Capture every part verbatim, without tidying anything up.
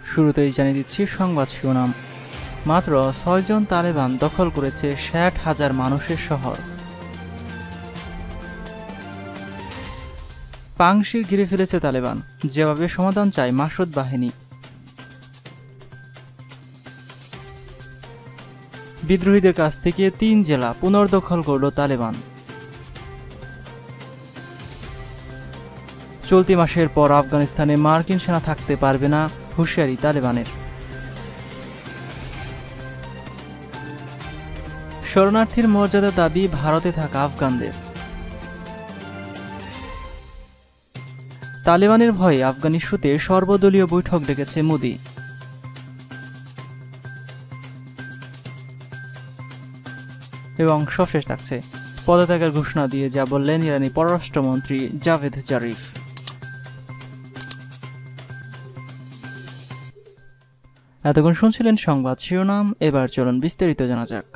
শুরুতেই জানিয়ে দিচ্ছি সংবাদ শিরোনাম। মাত্র ছয়জন তালেবান দখল করেছে ষাট হাজার মানুষের শহর। পাংশির ঘিরে ফেলেছে তালেবান, যেভাবে সমাধান চায় মাসুদ বাহিনী। বিদ্রোহীদের কাছ থেকে তিন জেলা পুনর্দখল করল তালেবান। চলতি মাসের পর আফগানিস্তানে মার্কিন সেনা থাকতে পারবে না, হুঁশিয়ারি তালেবানের। শরণার্থীর মর্যাদা দাবি ভারতে থাকা আফগানদের। তালেবানের ভয়ে আফগান ইস্যুতে সর্বদলীয় বৈঠক ডেকেছে মোদি। এবং সবশেষ থাকছে পদত্যাগের ঘোষণা দিয়ে যা বললেন ইরানি পররাষ্ট্রমন্ত্রী জাভেদ জারিফ। এতক্ষণ শুনছিলেন সংবাদ শিরোনাম, এবার চলুন বিস্তারিত জানা যাক।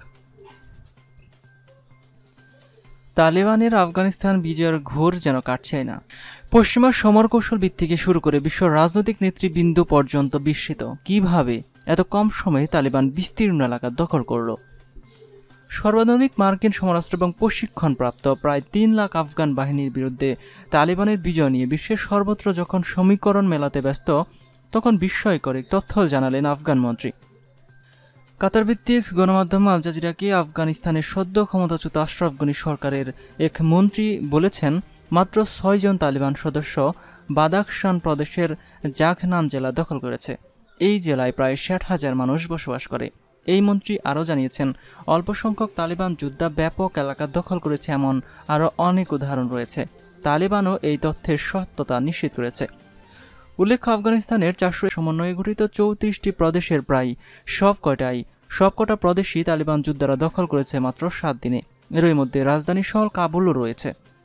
তালেবানের আফগানিস্তান বিজয়ের ঘোর যেন কাটছেই না। পশ্চিমা সমরকৌশল থেকে শুরু করে বিশ্ব রাজনৈতিক নেতৃবৃন্দ পর্যন্ত বিস্মিত, কিভাবে এত কম সময়ে তালেবান বিস্তীর্ণ এলাকা দখল করল। সর্বাধুনিক মার্কিন সমরাস্ত্র এবং প্রশিক্ষণপ্রাপ্ত প্রায় তিন লাখ আফগান বাহিনীর বিরুদ্ধে তালেবানের বিজয় নিয়ে বিশ্বের সর্বত্র যখন সমীকরণ মেলাতে ব্যস্ত, তখন বিস্ময়কর এক তথ্য জানালেন আফগান মন্ত্রী। কাতার ভিত্তিক গণমাধ্যম আল জাজিরাকে আফগানিস্তানের সদ্য ক্ষমতাচ্যুত আশরাফ গনি সরকারের এক মন্ত্রী বলেছেন, মাত্র ছয়জন তালেবান সদস্য বাদাখশান প্রদেশের জাখনান জেলা দখল করেছে। এই জেলায় প্রায় ষাট হাজার মানুষ বসবাস করে। এই মন্ত্রী আরও জানিয়েছেন, অল্প সংখ্যক তালেবান যোদ্ধা ব্যাপক এলাকা দখল করেছে এমন আরও অনেক উদাহরণ রয়েছে। তালেবানও এই তথ্যের সত্যতা নিশ্চিত করেছে। উল্লেখ্য, আফগানিস্তানের চারশো সমন্বয়ে গঠিত চৌত্রিশটি প্রদেশের প্রায় সবকটাই সবকটা প্রদেশই তালেবান যোদ্ধারা দখল করেছে মাত্র সাত দিনে। এরই মধ্যে রাজধানী শহর কাবুলও রয়েছে।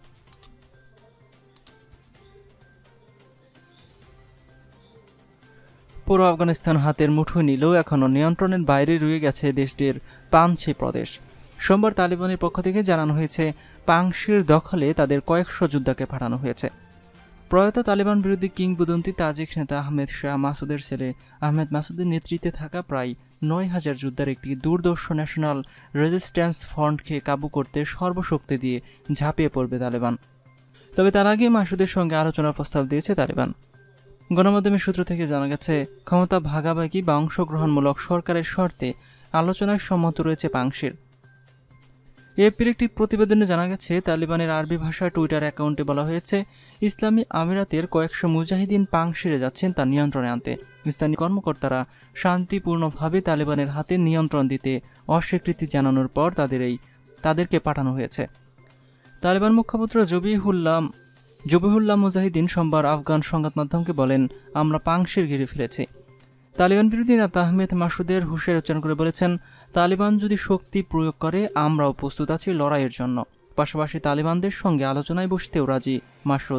পুরো আফগানিস্তান হাতের মুঠোয় নিলেও এখনও নিয়ন্ত্রণের বাইরে রয়ে গেছে দেশটির পাঞ্চি প্রদেশ। সোমবার তালেবানের পক্ষ থেকে জানানো হয়েছে, পাংশির দখলে তাদের কয়েকশো যোদ্ধাকে পাঠানো হয়েছে। প্রয়াত তালেবান বিরোধী কিংবদন্তি তাজিক নেতা আহমেদ শাহ মাসুদের ছেলে আহমেদ মাসুদের নেতৃত্বে থাকা প্রায় নয় হাজার যোদ্ধার একটি দুর্দর্শ ন্যাশনাল রেজিস্ট্যান্স ফ্রন্টকে কাবু করতে সর্বশক্তি দিয়ে ঝাঁপিয়ে পড়বে তালেবান। তবে তার আগে মাসুদের সঙ্গে আলোচনার প্রস্তাব দিয়েছে তালেবান। গণমাধ্যমের সূত্র থেকে জানা গেছে, ক্ষমতা ভাগাভাগি বা অংশগ্রহণমূলক সরকারের শর্তে আলোচনায় সম্মত রয়েছে পাংশির। এপির একটি প্রতিবেদনে জানা গেছে, তালেবানের আরবি ভাষার টুইটার অ্যাকাউন্টে বলা হয়েছে, ইসলামী আমিরাতের কয়েকশো মুজাহিদিন পাংশিরে যাচ্ছেন তা নিয়ন্ত্রণে আনতে। স্থানীয় কর্মকর্তারা শান্তিপূর্ণভাবে তালেবানের হাতে নিয়ন্ত্রণ দিতে অস্বীকৃতি জানানোর পর তাদের এই তাদেরকে পাঠানো হয়েছে। তালেবান মুখপাত্র জবিহুল্লাহ জবিহুল্লাহ মুজাহিদিন সোমবার আফগান সংবাদ মাধ্যমকে বলেন, আমরা পাংশির ঘিরে ফেলেছি। তালেবান বিরোধী নেতা আহমেদ মাসুদের হুঁশিয়ারি উচ্চারণ করে বলেছেন, তালেবান যদি শক্তি প্রয়োগ করে আমরাও প্রস্তুত আছি লড়াইয়ের জন্য। পাশাপাশি তালেবানদের সঙ্গে আলোচনায় বসতেও রাজি মাসুদ।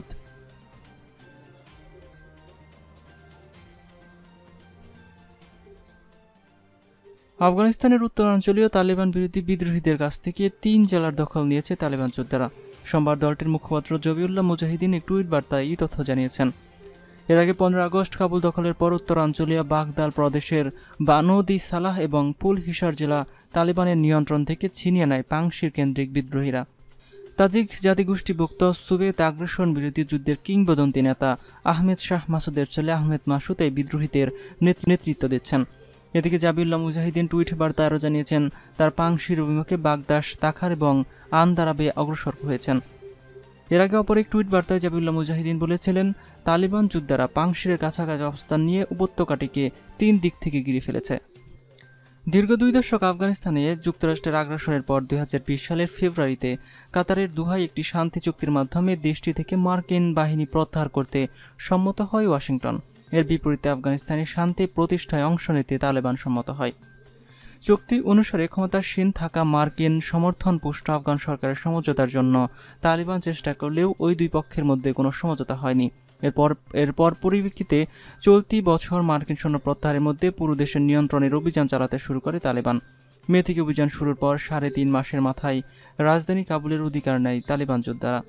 আফগানিস্তানের উত্তরাঞ্চলীয় তালেবান বিরোধী বিদ্রোহীদের কাছ থেকে তিন জেলার দখল নিয়েছে তালেবান যোদ্ধারা। সোমবার দলটির মুখপাত্র জবিউল্লাহ মুজাহিদিন এক টুইট বার্তায় এই তথ্য জানিয়েছেন। এর আগে পনেরো আগস্ট কাবুল দখলের পর উত্তরাঞ্চলীয় বাগদাল প্রদেশের বানোদি সালাহ এবং পুল হিসার জেলা তালেবানের নিয়ন্ত্রণ থেকে ছিনিয়ে নেয় পাংশির কেন্দ্রিক বিদ্রোহীরা। তাজিক জাতিগোষ্ঠীভুক্ত সুবেত আগ্রাসন বিরোধী যুদ্ধের কিংবদন্তি নেতা আহমেদ শাহ মাসুদের ছেলে আহমেদ মাসুদ এই বিদ্রোহীদের নেতৃত্ব দিচ্ছেন। এদিকে জাবিউল্লাহ মুজাহিদিন টুইট বার্তায় আরও জানিয়েছেন, তার পাংশির অভিমুখে বাগদাস, তাখার এবং আন্দারাবে অগ্রসর হয়েছেন। এর আগে অপর এক টুইট বার্তায় জাবিউল্লাহ মুজাহিদিন বলেছিলেন, তালেবান যোদ্ধারা পাংশিরের কাছাকাছি অবস্থান নিয়ে উপত্যকাটিকে তিন দিক থেকে ঘিরে ফেলেছে। দীর্ঘ দুই দশক আফগানিস্তানে যুক্তরাষ্ট্রের আগ্রাসনের পর দুই হাজার বিশ সালের ফেব্রুয়ারিতে কাতারের দুহাই একটি শান্তি চুক্তির মাধ্যমে দেশটি থেকে মার্কিন বাহিনী প্রত্যাহার করতে সম্মত হয় ওয়াশিংটন। এর বিপরীতে আফগানিস্তানে শান্তি প্রতিষ্ঠায় অংশ নিতে তালেবান সম্মত হয়। চুক্তি অনুসারে ক্ষমতাসীন থাকা মার্কিন সমর্থন পুষ্ট আফগান সরকারের সমঝোতার জন্য তালেবান চেষ্টা করলেও ওই দুই পক্ষের মধ্যে কোনো সমঝোতা হয়নি। এরপর এরপর পরিপ্রেক্ষিতে চলতি বছর মার্কিন সৈন্য প্রত্যাহারের মধ্যে পুরো দেশের নিয়ন্ত্রণের অভিযান চালাতে শুরু করে তালেবান। মে থেকে অভিযান শুরুর পর সাড়ে তিন মাসের মাথায় রাজধানী কাবুলের অধিকার নেয় তালেবান যোদ্ধারা।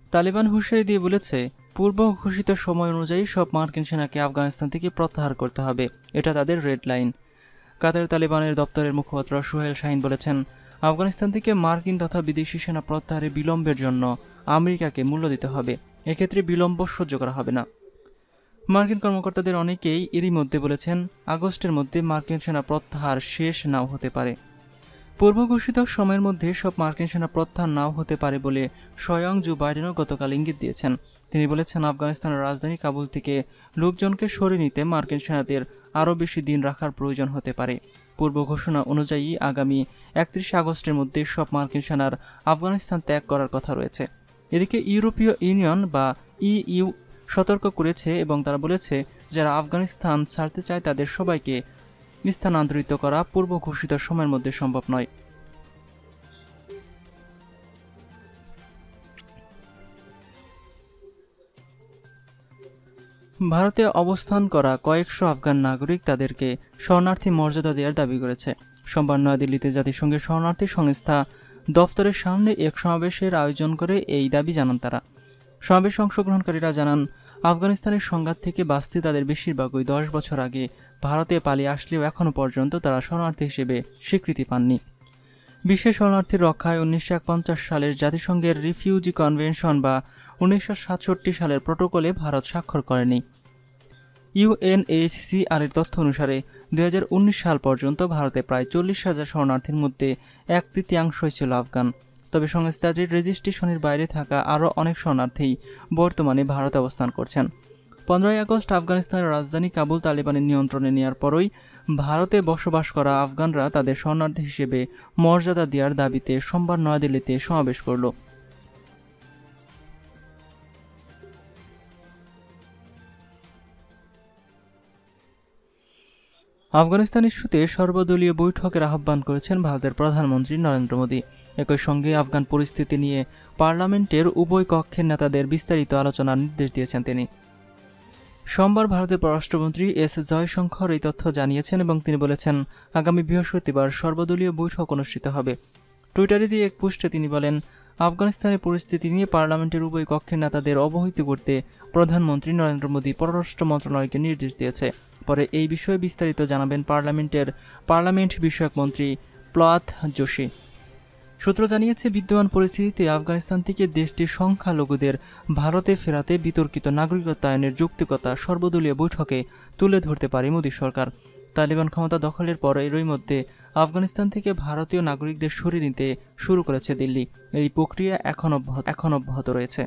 তালেবান হুঁশিয়ারি দিয়ে বলেছে, পূর্ব ঘোষিত সময় অনুযায়ী সব মার্কিন সেনাকে আফগানিস্তান থেকে প্রত্যাহার করতে হবে, এটা তাদের রেড লাইন। কাতার তালেবানের দপ্তরের মুখপাত্র সোহেল শাহিন বলেছেন, আফগানিস্তান থেকে মার্কিন তথা বিদেশি সেনা প্রত্যাহারে বিলম্বের জন্য আমেরিকাকে মূল্য দিতে হবে, এক্ষেত্রে বিলম্ব সহ্য করা হবে না। মার্কিন কর্মকর্তাদের অনেকেই এরই মধ্যে বলেছেন, আগস্টের মধ্যে মার্কিন সেনা প্রত্যাহার শেষ নাও হতে পারে। পূর্ব ঘোষিত সময়ের মধ্যে সব মার্কিন সেনা প্রত্যাহার নাও হতে পারে বলে স্বয়ং জো বাইডেনও গতকাল ইঙ্গিত দিয়েছেন। তিনি বলেছেন, আফগানিস্তানের রাজধানী কাবুল থেকে লোকজনকে সরিয়ে নিতে মার্কিন সেনাদের আরও বেশি দিন রাখার প্রয়োজন হতে পারে। পূর্ব ঘোষণা অনুযায়ী আগামী একত্রিশে আগস্টের মধ্যে সব মার্কিন সেনার আফগানিস্তান ত্যাগ করার কথা রয়েছে। এদিকে ইউরোপীয় ইউনিয়ন বা ইইউ সতর্ক করেছে এবং তারা বলেছে, যারা আফগানিস্তান ছাড়তে চায় তাদের সবাইকে স্থানান্তরিত করা পূর্ব ঘোষিত সময়ের মধ্যে সম্ভব নয়। ভারতে অবস্থান করা কয়েকশো আফগান নাগরিক তাদেরকে শরণার্থী মর্যাদা দেওয়ার দাবি করেছে। সোমবার নয়াদিল্লিতে জাতিসংঘের শরণার্থী সংস্থা দফতরের সামনে এক সমাবেশের আয়োজন করে এই দাবি জানান তারা। সমাবেশে অংশগ্রহণকারীরা জানান, আফগানিস্তানের সংঘাত থেকে বাঁচতে তাদের বেশিরভাগই দশ বছর আগে ভারতে পালিয়ে আসলেও এখনও পর্যন্ত তারা শরণার্থী হিসেবে স্বীকৃতি পাননি। বিশ্বের শরণার্থীর রক্ষায় উনিশশো একপঞ্চাশ সালের জাতিসংঘের রিফিউজি কনভেনশন বা উনিশশো সাতষট্টি সালের প্রোটোকলে ভারত স্বাক্ষর করেনি। ইউএনএইচসিআর এর তথ্য অনুসারে দুই হাজার উনিশ সাল পর্যন্ত ভারতে প্রায় চল্লিশ হাজার শরণার্থীর মধ্যে এক তৃতীয়াংশই ছিল আফগান। তবে সংস্থাটির রেজিস্ট্রেশনের বাইরে থাকা আরও অনেক শরণার্থী বর্তমানে ভারতে অবস্থান করছেন। পনেরোই আগস্ট আফগানিস্তানের রাজধানী কাবুল তালেবানের নিয়ন্ত্রণে নেওয়ার পরই ভারতে বসবাস করা আফগানরা তাদের শরণার্থী হিসেবে মর্যাদা দেওয়ার দাবিতে সোমবার নয়াদিল্লিতে সমাবেশ করল। আফগানিস্তান ইস্যুতে সর্বদলীয় বৈঠকের আহ্বান করেছেন ভারতের প্রধানমন্ত্রী নরেন্দ্র মোদী। একই সঙ্গে আফগান পরিস্থিতি নিয়ে পার্লামেন্টের উভয় কক্ষের নেতাদের বিস্তারিত আলোচনার নির্দেশ দিয়েছেন তিনি। সোমবার ভারতের পররাষ্ট্রমন্ত্রী এস জয়শঙ্কর এই তথ্য জানিয়েছেন এবং তিনি বলেছেন, আগামী বৃহস্পতিবার সর্বদলীয় বৈঠক অনুষ্ঠিত হবে। টুইটারে দিয়ে এক পোস্টে তিনি বলেন, আফগানিস্তানের পরিস্থিতি নিয়ে পার্লামেন্টের উভয় কক্ষের নেতাদের অবহিত করতে প্রধানমন্ত্রী নরেন্দ্র মোদী পররাষ্ট্র মন্ত্রণালয়কে নির্দেশ দিয়েছে। পরে এই বিষয়ে বিস্তারিত জানাবেন পার্লামেন্টের পার্লামেন্ট বিষয়ক মন্ত্রী প্রহ্লাদ যোশী। সূত্র জানিয়েছে, বিদ্যমান পরিস্থিতিতে আফগানিস্তান থেকে দেশটির সংখ্যালঘুদের ভারতে ফেরাতে বিতর্কিত নাগরিকত্ব আইনের যৌক্তিকতা সর্বদলীয় বৈঠকে তুলে ধরতে পারে মোদী সরকার। তালিবান ক্ষমতা দখলের পর এরই মধ্যে আফগানিস্তান থেকে ভারতীয় নাগরিকদের সরিয়ে নিতে শুরু করেছে দিল্লি। এই প্রক্রিয়া এখন অব্যাহত এখন অব্যাহত রয়েছে।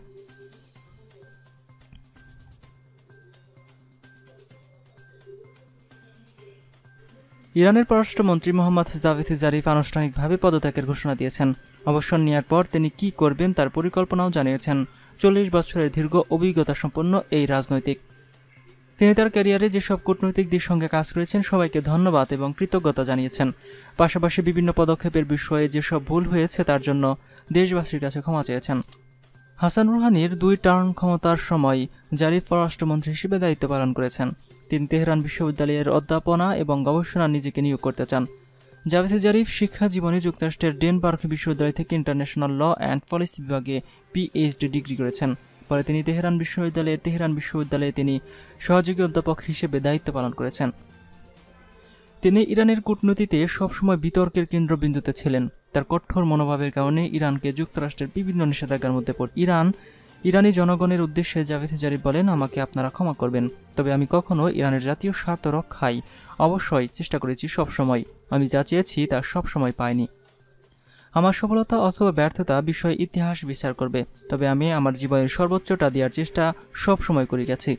ইরানের পররাষ্ট্রমন্ত্রী মোহাম্মদ জাভেদ জারিফ আনুষ্ঠানিকভাবে পদত্যাগের ঘোষণা দিয়েছেন। অবসর নেওয়ার পর তিনি কি করবেন তার পরিকল্পনাও জানিয়েছেন চল্লিশ বছরের দীর্ঘ অভিজ্ঞতা সম্পন্ন এই রাজনৈতিক। তিনি তার ক্যারিয়ারে যেসব কূটনৈতিকদের সঙ্গে কাজ করেছেন সবাইকে ধন্যবাদ এবং কৃতজ্ঞতা জানিয়েছেন। পাশাপাশি বিভিন্ন পদক্ষেপের বিষয়ে যেসব ভুল হয়েছে তার জন্য দেশবাসীর কাছে ক্ষমা চেয়েছেন। হাসান রুহানির দুই টার্ম ক্ষমতার সময় জারিফ পররাষ্ট্রমন্ত্রী হিসেবে দায়িত্ব পালন করেছেন। তিনি তেহরান বিশ্ববিদ্যালয়ের অধ্যাপনা এবং গবেষণা নিজেকে নিয়োগ করতে চান। জাভেদ জারিফ শিক্ষা জীবনে যুক্তরাষ্ট্রের ডেনবার্গ বিশ্ববিদ্যালয় থেকে ইন্টারন্যাশনাল ল অ্যান্ড পলিসি বিভাগে পিএইচডি ডিগ্রি করেছেন। পরে তিনি তেহরান বিশ্ববিদ্যালয়ে তেহরান বিশ্ববিদ্যালয়ে তিনি সহযোগী অধ্যাপক হিসেবে দায়িত্ব পালন করেছেন। তিনি ইরানের কূটনীতিতে সবসময় বিতর্কের কেন্দ্রবিন্দুতে ছিলেন। তার কঠোর মনোভাবের কারণে ইরানকে যুক্তরাষ্ট্রের বিভিন্ন নিষেধাজ্ঞার মধ্যে পড়ে। ইরান ইরানি জনগণের উদ্দেশ্যে জাভেদ জারিফ বলেন, আমাকে আপনারা ক্ষমা করবেন, তবে আমি কখনো ইরানের জাতীয় স্বার্থ রক্ষায় অবশ্যই চেষ্টা করেছি। সবসময় আমি যা চেয়েছি তা সবসময় পাইনি। আমার সফলতা অথবা ব্যর্থতা বিষয়ে ইতিহাস বিচার করবে, তবে আমি আমার জীবনের সর্বোচ্চটা দেওয়ার চেষ্টা সবসময় করে গেছি।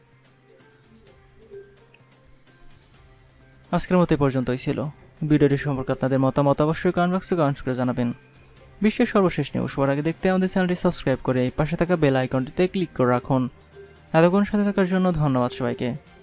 আজকের মতো পর্যন্তই ছিল। ভিডিওটি সম্পর্কে আপনাদের মতামত অবশ্যই কমেন্ট বক্সে কমেন্ট করে জানাবেন। বিশ্বের সর্বশেষ নিউজ সবার আগে দেখতে আমাদের চ্যানেলটি সাবস্ক্রাইব করে এই পাশে থাকা বেল আইকনটিতে ক্লিক করে রাখুন। এতক্ষণ সাথে থাকার জন্য ধন্যবাদ সবাইকে।